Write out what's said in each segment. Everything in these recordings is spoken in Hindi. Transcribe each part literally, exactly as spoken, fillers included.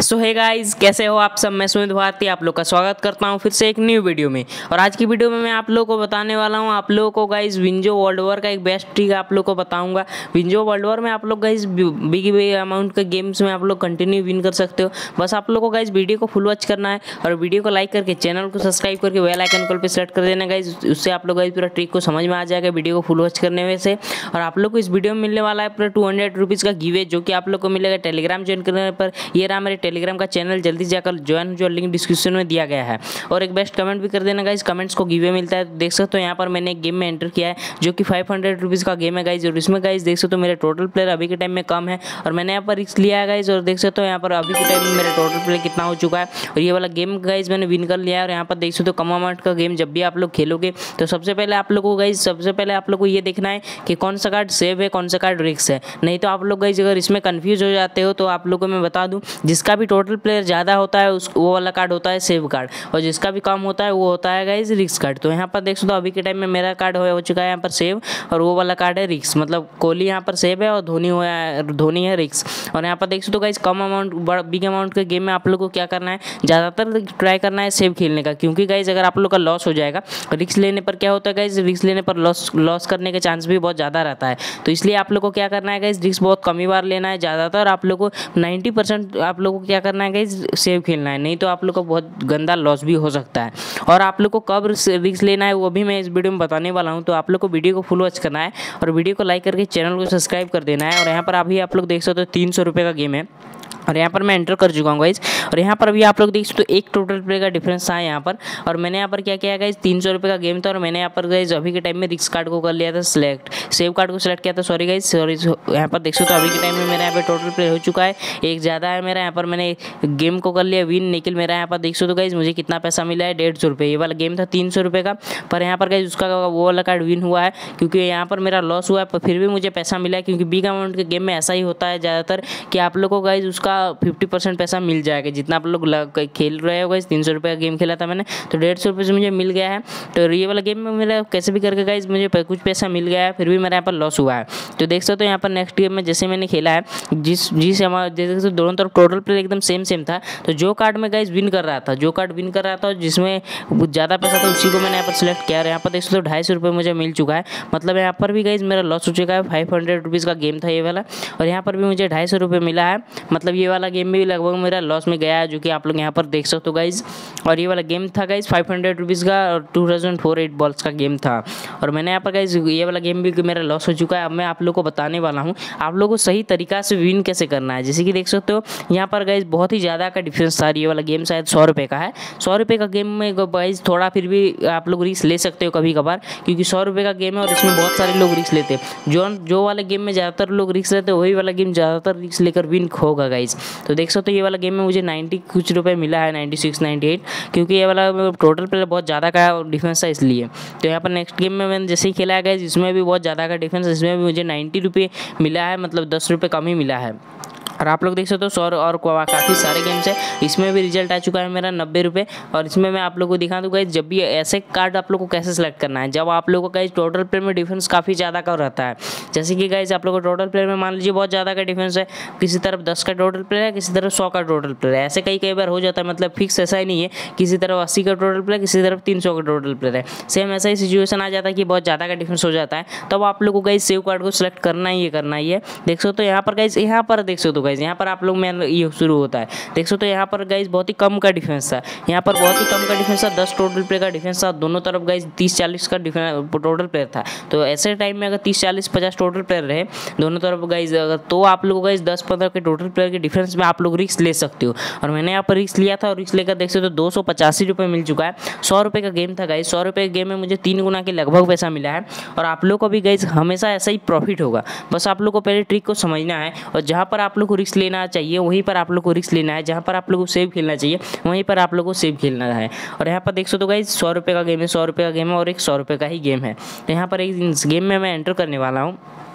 सो हे गाइस, कैसे हो आप सब। मैं सुमित भारती आप लोग का स्वागत करता हूं फिर से एक न्यू वीडियो में। और आज की वीडियो में मैं आप लोगों को बताने वाला हूं आप लोगों को गाइस विंजो वर्ल्ड वॉर का एक बेस्ट ट्रिक आप लोग को बताऊंगा। विंजो वर्ल्ड वॉर में आप लोग गाइस बिग बिग अमाउंट के गेम्स में आप लोग कंटिन्यू विन कर सकते हो। बस आप लोग को गाइस वीडियो को फुल वॉच करना है और वीडियो को लाइक करके चैनल को सब्सक्राइब करके बेल आइकन कॉल पर सेलेक्ट कर देना गाइस। उससे आप लोग गाइस पूरा ट्रिक को समझ में आ जाएगा वीडियो को फुल वॉच करने में से। और आप लोग को इस वीडियो में मिलने वाला है पूरा टू हंड्रेड रुपीज़ का गिवे, जो कि आप लोग को मिलेगा टेलीग्राम ज्वाइन करने पर। ये रहा मेरे टेलीग्राम का चैनल, जल्दी जाकर ज्वाइन, जो लिंक डिस्क्रिप्शन में दिया गया है। और एक बेस्ट कमेंट भी कर देना गाइस, कमेंट्स को गिवे मिलता है। तो देख सकते हो यहाँ पर मैंने एक गेम में एंटर किया है जो कि फाइव हंड्रेड रुपीज़ का गेम है गाइस। और इसमें गाइस देख सकते हो मेरे टोटल प्लेयर अभी के टाइम में कम है और मैंने यहाँ पर रिस्क लिया है गाइस। और देख सकते हो यहाँ पर अभी के टाइम में मेरा टोटल प्लेयर कितना हो चुका है। और ये वाला गेम गाइस मैंने विन कर लिया है। और यहाँ पर देख सकते हो कम अमाउंट का गेम जब भी आप लोग खेलोगे तो सबसे पहले आप लोग को गाइस सबसे पहले आप लोग को ये देखना है कि कौन सा कार्ड सेव है, कौन सा कार्ड रिस्क है। नहीं तो आप लोग गाइस अगर इसमें कंफ्यूज हो जाते हो तो आप लोग को मैं बता दूं, जिसका भी टोटल प्लेयर ज़्यादा होता है उस वो वाला कार्ड होता है सेव कार्ड, और जिसका भी कम होता है वो होता है गाइस रिस्क कार्ड। तो यहाँ पर देख सकते हो अभी के टाइम में मेरा कार्ड हो चुका है यहाँ पर सेव, और वो वाला कार्ड है रिस्क। मतलब कोहली यहाँ पर सेव है और धोनी हुआ है धोनी है रिस्क। और यहाँ पर देख सकते हो गाइस कम अमाउंट बड़ा बिग अमाउंट के गेम में आप लोग को क्या करना है, ज़्यादातर ट्राई करना है सेव खेलने का। क्योंकि गाइस अगर आप लोग का लॉस हो जाएगा, रिस्क लेने पर क्या होता है गाइस, रिस्क लेने पर लॉस लॉस करने के चांस भी बहुत ज़्यादा रहता है। तो इसलिए आप लोग को क्या करना है गाइस, रिस्क बहुत कम ही बार लेना है। ज़्यादातर आप लोग को नाइन्टी परसेंट आप लोग को क्या करना है गाइस, सेव खेलना है। नहीं तो आप लोग को बहुत गंदा लॉस भी हो सकता है। और आप लोग को कब रिस्क लेना है वो भी मैं इस वीडियो में बताने वाला हूँ। तो आप लोग को वीडियो को फुल वॉच करना है और वीडियो को लाइक करके चैनल को सब्सक्राइब कर देना है। और यहाँ पर अभी आप लोग देख सकते हो तीन सौ रुपये का गेम है और यहाँ पर मैं एंटर कर चुका हूँ गाइस। और यहाँ पर अभी आप लोग देख सकते हो एक टोटल प्ले का डिफरेंस था यहाँ पर। और मैंने यहाँ पर क्या किया गाइस, तीन सौ रुपये का गेम था और मैंने यहाँ पर गाइस अभी के टाइम में रिस्क कार्ड को कर लिया था सिलेक्ट, सेव कार्ड को सिलेक्ट किया था। Sorry guys, sorry. यहाँ पर देख सकते हो अभी के टाइम में मेरा यहाँ पर टोटल प्ले हो चुका है, एक ज़्यादा है मेरा। यहाँ पर मैंने गेम को कर लिया विन, लेकिन मेरा यहाँ पर देख सकते हो गाइस मुझे कितना पैसा मिला है, डेढ़ सौ रुपये। ये वाला गेम था तीन सौ रुपये का, पर यहाँ पर गाइस उसका वो वाला कार्ड विन हुआ है। क्योंकि यहाँ पर मेरा लॉस हुआ है पर फिर भी मुझे पैसा मिला है। क्योंकि बिग अमाउंट के गेम में ऐसा ही होता है ज़्यादातर कि आप लोग को गाइस उसका फिफ्टी परसेंट पैसा मिल जाएगा। जितना आप लोग खेल रहे हो गाइस, तीन सौ रुपये का गेम खेला था मैंने तो डेढ़ सौ रुपये से मुझे मिल गया है। तो ये वाला गेम में मेरा कैसे भी करके गाइस मुझे कुछ पैसा मिल गया है, फिर भी मेरा यहाँ पर लॉस हुआ है। तो देख सकते हो यहाँ पर नेक्स्ट गेम में जैसे मैंने खेला है, जिस जिस हमारा देख सकते हो दोनों तरफ टोटल प्ले एकदम सेम सेम था। तो जो कार्ड में गाइस विन कर रहा था जो कार्ड विन कर रहा था जिसमें ज़्यादा पैसा था उसी को मैंने यहाँ पर सिलेक्ट किया। यहाँ पर देख सकते हो ढाई सौ रुपये मुझे मिल चुका है। मतलब यहाँ पर भी गाइस मेरा लॉस हो चुका है। फाइव हंड्रेड रुपीज़ का गेम था ये वाला और यहाँ पर भी मुझे ढाई सौ रुपये मिला है। मतलब ये वाला गेम भी लगभग मेरा लॉस में गया है, जो कि आप लोग यहाँ पर देख सकते हो गाइज। और ये वाला गेम था गाइज फाइव हंड्रेड रुपीज़ का और two thousand four eight balls का गेम था। और मैंने यहाँ पर गाइज ये वाला गेम भी मेरा लॉस हो चुका है। अब मैं आप लोग को बताने वाला हूँ आप लोग को सही तरीका से विन कैसे करना है। जैसे कि देख सकते हो यहाँ पर गाइज बहुत ही ज़्यादा का डिफरेंस था। ये वाला गेम शायद सौ रुपये का है। सौ रुपये का गेम में गाइज थोड़ा फिर भी आप लोग रिस्क ले सकते हो कभी कभार, क्योंकि सौ रुपये का गेम है और इसमें बहुत सारे लोग रिस्क लेते हैं। जो जो वाले गेम में ज़्यादातर लोग रिस्क लेते हैं वही वाला गेम ज़्यादातर रिस्क लेकर विन होगा गाइज। तो देख सकते हो ये वाला गेम में मुझे नाइन्टी कुछ रुपए मिला है, नाइन्टी सिक्स नाइन्टी एट, क्योंकि ये वाला टोटल प्लेयर बहुत ज़्यादा का डिफरेंस है इसलिए। तो यहाँ पर नेक्स्ट गेम में मैंने जैसे ही खेला है गाइस, इसमें भी बहुत ज़्यादा का डिफरेंस, इसमें भी मुझे नाइन्टी रुपये मिला है, मतलब दस रुपये कम ही मिला है। और आप लोग देख सकते हो सौ और काफ़ी सारे गेम्स है, इसमें भी रिजल्ट आ चुका है मेरा नब्बे रुपये। और इसमें मैं आप लोग को दिखा दूँ गाइस, जब भी ऐसे कार्ड आप लोग को कैसे सेलेक्ट करना है, जब आप लोगों को गाइस टोटल प्लेयर में डिफरेंस काफ़ी ज़्यादा का रहता है। जैसे कि गाइस आप लोग को टोटल प्लेयर में मान लीजिए बहुत ज़्यादा का डिफरेंस है, किसी तरफ दस का टोटल प्लेयर है, किसी तरफ सौ का टोटल प्लेयर है। ऐसे कई कई बार हो जाता है, मतलब फिक्स ऐसा ही नहीं है किसी तरफ अस्सी का टोटल प्लेयर, किसी तरफ तीन सौ का टोटल प्लेयर है। सेम ऐसा ही सिचुएशन आ जाता है कि बहुत ज़्यादा का डिफरेंस हो जाता है, तब तो आप लोग को गाइस सेव कार्ड को सिलेक्ट करना ही है करना ही है। देख सकते हो यहाँ पर गाइस, यहाँ पर देख सकते हो गाइस, यहाँ पर आप लोग ये शुरू होता है। देख सकते हो यहाँ पर गाइस बहुत ही कम का डिफरेंस था, यहाँ पर बहुत ही कम का डिफरेंस था, दस टोटल प्लेयर का डिफरेंस था। दोनों तरफ गाइस तीस चालीस का टोटल प्लेयर था। तो ऐसे टाइम में अगर तीस चालीस पचास टोटल प्लेयर रहे दोनों तरफ गाइस, अगर तो आप लोग गाइस दस पंद्रह के टोटल प्लेयर के डिफरेंस में आप लोग रिस्क ले सकते हो। और मैंने यहाँ पर रिस्क लिया था और रिस्क लेकर देख सकते हो दो सौ पचासी रुपये मिल चुका है। सौ रुपये का गेम था गाइस, सौ रुपये के गेम में मुझे तीन गुना के लगभग पैसा मिला है। और आप लोग को भी गाइस हमेशा ऐसा ही प्रॉफिट होगा, बस आप लोग को पहले ट्रिक को समझना है। और जहाँ पर आप लोग को रिस्क लेना चाहिए वहीं पर आप लोग को रिस्क लेना है, जहाँ पर आप लोग को सेव खेलना चाहिए वहीं पर आप लोग को सेव खेलना है। और यहाँ पर देख सकते हो गाइस सौ रुपये का गेम है, सौ रुपये का गेम है और एक सौ रुपये का ही गेम है। तो यहाँ पर एक गेम में मैं एंटर करने वाला हूँ।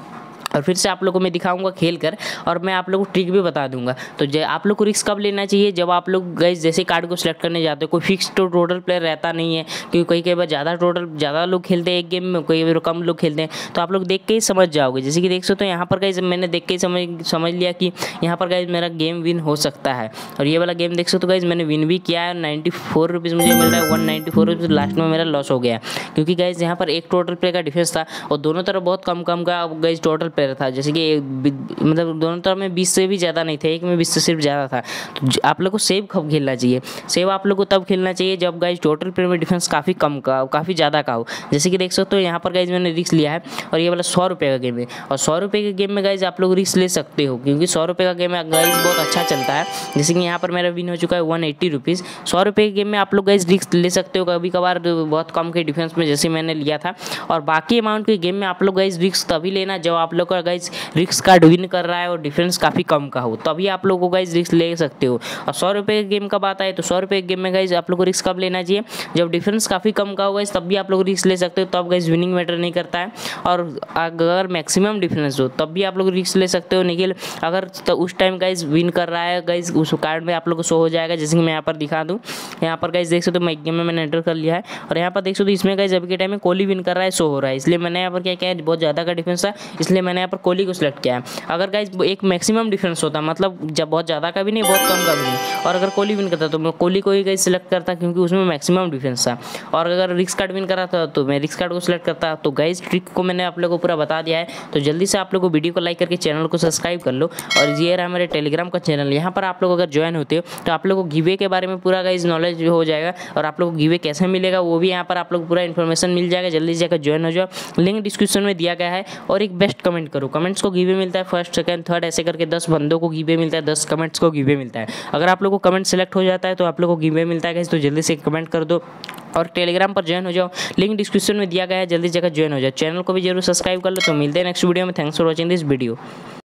और फिर से आप लोगों को मैं दिखाऊंगा खेल कर, और मैं आप लोगों को ट्रिक भी बता दूंगा। तो जब आप लोग को रिस्क कब लेना चाहिए, जब आप लोग गाइस जैसे कार्ड को सिलेक्ट करने जाते हो, कोई फिक्स तो टोटल प्लेयर रहता नहीं है, क्योंकि कई कई बार ज़्यादा टोटल ज़्यादा लोग खेलते हैं एक गेम में, कई बार कम लोग खेलते हैं। तो आप लोग देख के ही समझ जाओगे। जैसे कि देख सकते हो यहाँ पर गाइस मैंने देख के ही समझ समझ लिया कि यहाँ पर गाइस मेरा गेम विन हो सकता है। और ये वाला गेम देख सकते हो गाइस मैंने विन भी किया है, नाइन्टी फोर रुपीज़ मुझे मिल रहा है, one ninety four rupees last में मेरा लॉस हो गया, क्योंकि गाइस यहाँ पर एक टोटल प्लेयर का डिफेंस था और दोनों तरफ बहुत कम कम का गाइस टोटल प्लेयर था। जैसे कि मतलब दोनों तरफ में बीस से भी ज़्यादा नहीं था, एक में बीस से सिर्फ ज़्यादा था। तो आप लोग को सेव कब खेलना चाहिए, सेव आप लोग को तब खेलना चाहिए जब गाइस टोटल प्लेयर में डिफेंस काफ़ी कम का काफ़ी ज़्यादा का हो। जैसे कि देख सकते हो यहाँ पर गाइस मैंने रिस्क लिया है, और ये वाला सौ रुपये का गेम है, और सौ रुपये के गेम में गाइस आप लोग रिस्क ले सकते हो, क्योंकि सौ रुपये का गेम है गाइस बहुत अच्छा चलता है। जैसे कि यहाँ पर मेरा विन हो चुका है वन एट्टी रुपीज़। सौ रुपये के गेम में आप लोग गाइस रिस्क ले सकते हो कभी कभार बहुत कम के डिफेंस में, जैसे मैंने लिया था। और बाकी अमाउंट के गेम में आप लोग गाइस रिस्क तभी लेना जब आप लोग का गाइस रिस्क कार्ड विन कर रहा है और डिफरेंस काफ़ी कम का हो, तभी आप लोगों को गाइस रिस्क ले सकते हो। और सौ रुपये के गेम का बात आए तो सौ रुपये के गेम में गाइस आप लोग को रिस्क कब लेना चाहिए, जब डिफरेंस काफ़ी कम का हो गाइस, तब भी आप लोग रिस्क ले सकते हो, तब गाइस विनिंग मैटर नहीं करता है। और अगर मैक्सिमम डिफरेंस हो तब भी आप लोग रिस्क ले सकते हो, निखिल अगर तो उस टाइम गाइस विन कर रहा है गाइस उस कार्ड में आप लोग को शो हो जाएगा। जैसे कि मैं यहाँ पर दिखा दूँ, यहाँ पर गाइस देख सकते हो मैं गेम में मैंने एंटर कर लिया है, और यहाँ पर देख सकते हो इसमें गाइस अभी के टाइम में कोहली विन कर रहा है, शो हो रहा है। इसलिए मैंने यहाँ पर क्या किया है, बहुत ज़्यादा का डिफरेंस था इसलिए मैंने यहाँ पर कोहली को सिलेक्ट किया है। अगर गाइस एक मैक्सिमम डिफरेंस होता, मतलब जब बहुत ज़्यादा का भी नहीं बहुत कम का भी नहीं, और अगर कोहली विन करता तो मैं कोहली को ही गाइस सिलेक्ट करता, क्योंकि उसमें मैक्सिमम डिफरेंस था। और अगर रिस्क कार्ड विन करा था तो मैं रिस्क कार्ड को सिलेक्ट करता। तो गाइस ट्रिक को मैंने आप लोगों को पूरा बता दिया है, तो जल्दी से आप लोग को वीडियो को लाइक करके चैनल को सब्सक्राइब कर लो। और ये रहा मेरे टेलीग्राम का चैनल, यहाँ पर आप लोग अगर ज्वाइन होते हो तो आप लोग को गिवे के बारे में पूरा गाइस नॉलेज हो जाएगा, और आप लोग को गिवे कैसे मिलेगा वो भी यहाँ पर आप लोग पूरा इन्फॉर्मेशन मिल जाएगा। जल्दी से जाकर ज्वाइन हो जाओ, लिंक डिस्क्रिप्शन में दिया गया है। और एक बेस्ट कमेंट करो, कमेंट्स को गिवे मिलता है, फर्स्ट सेकंड थर्ड ऐसे करके दस बंदों को गिवे मिलता है, दस कमेंट्स को गिवे मिलता है। अगर आप लोग को कमेंट सेलेक्ट हो जाता है तो आप लोग को गिवे मिलता है गाइस, तो जल्दी से कमेंट कर दो और टेलीग्राम पर ज्वाइन हो जाओ, लिंक डिस्क्रिप्शन में दिया गया है, जल्दी जगह ज्वाइन हो जाओ। चैनल को भी जरूर सब्सक्राइब कर लो। तो मिलते हैं नेक्स्ट वीडियो में। Thanks for watching this video.